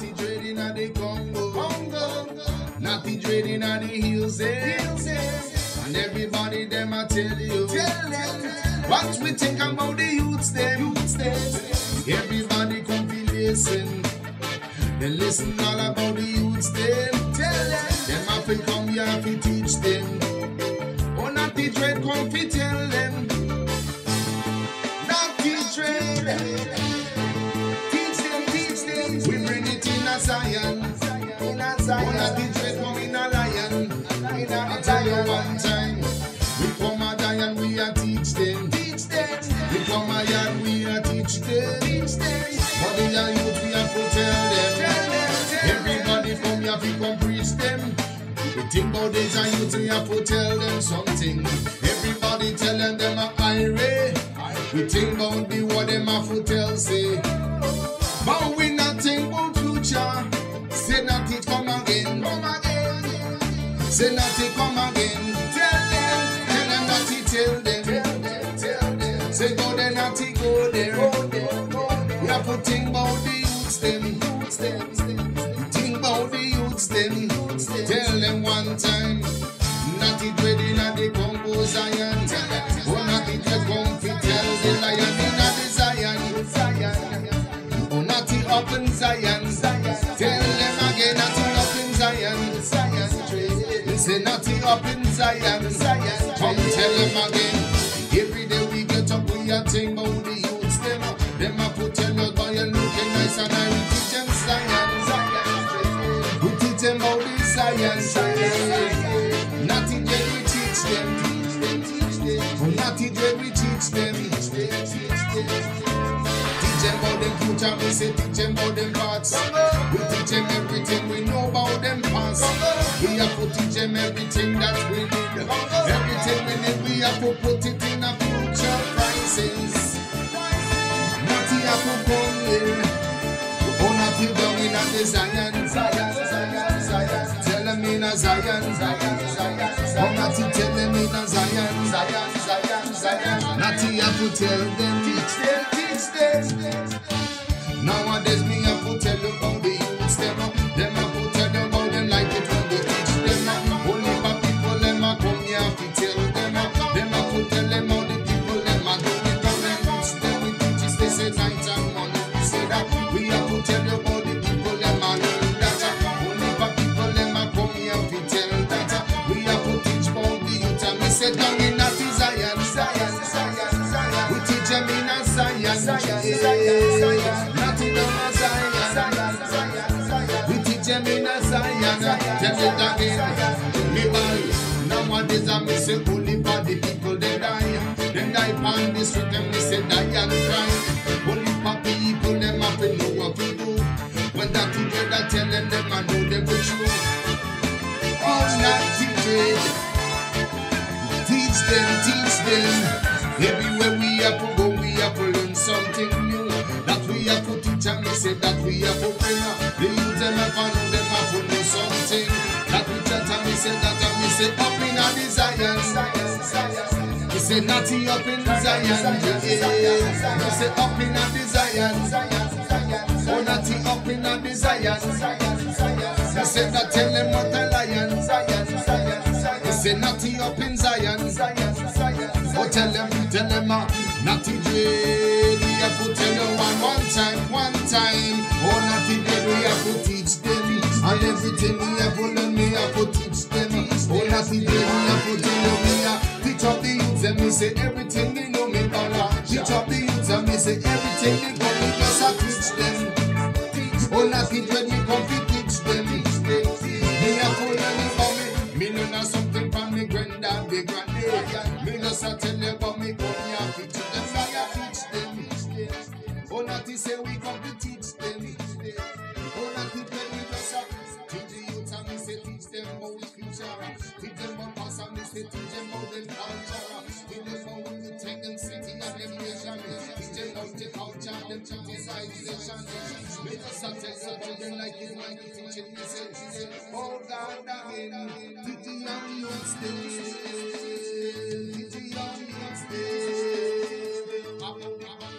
Natty dread in the Congo. Natty dread in the hills, and everybody them I tell you, what we think about the youths them. Everybody come be listen. They listen all about the youths them. Them have to come here to teach them. Oh, Natty dread come to tell them. Natty dread. Teach them. We bring it in a Zion. Oh, Natty dread come in a lion. I tell you one time. We come a Zion, we a teach them. We come a yard, we a teach them. But the youth we have to tell them. Everybody come here, we come preach them. We think about this and youth we have to tell them something. Everybody telling them a irate. We think about the what them have to tell say. But we not think about future. Say not it come again. Say not it come again. Tell them not it tell them. Say go there not it go there. We have to think about the youths them. Think about the youths them. Tell them one time. Not it ready not the Congo Zion. Oh not it come to tell the lion in the Zion. Oh not it up in Zion. Tell them again not it up in Zion. Say not it up in Zion. Come tell them again. Every day we get up we are think about the youths them. Them a put tell us boy you looking nice and I will teach them Zion. We teach them about the Zion. Natty dread we teach them. Oh Natty dread we teach them. Teach them about them future, we say teach them about them past. We teach them everything we know about them past. We have to teach them everything that we need. Everything we need, we have to put it in a future crisis. Natty have to come here. Oh Natty down in a Zion. Tell them in a Zion. Oh Natty tell them in a Zion. Natty have to tell them. Teach them. Nowadays me have to tell you about the youths them. Them have to tell you about them like it when they teach them. Only for people them a come here to tell them. Them have to tell them how the people them a do it. And them youths them we teach is they say night and morning. We say that we have to tell you about the people them a learn that. Only for people them a come here to tell that. We have to teach about the youth and we say down in that Zion. We teach them in a Zion. Natty down a Zion. We teach them in a Zion. Tell it again. Me boy. Nowadays I me say only for the people they die. Them die on the street and me say die and cry. Only for people them have to know what to do. When that together tell them I know them the truth. Oh Natty dread. Teach them. Everywhere we have to go, we have to learn something new. That we have to teach and we say that we have to bring. The youth them have to know them have to know something. That we chat and we say that and we say up in a Zion. We say Natty up in Zion. We say up in a Zion. Oh Natty up in a Zion. We say that tell them what a lion. We say Natty up in Zion. Oh tell them Natty dread. We have to tell you one time. Oh Natty dread we have to teach them. And everything we have to learn we have to teach them. Oh Natty dread we have to tell you we have teach up the youths and we say everything we know me dollar. Teach up the youths and we say everything we know we just a teach them. Oh Natty dread we come to teach them. Me have to learn about me. Me learn something from me granddad, me granddad. Me just a tell you about me come here to teach them. I teach them. Oh Natty say we come to teach them. Oh Natty tell me just a teach the youth and me say teach them about the future. Teach them about past and me say teach them about them culture. Teach them about when we take them city and them nation. Teach them about the culture, them civilization. Me just a tell them like it's my teaching me say. Oh God again, teach the young youths this. Teach the young youths this.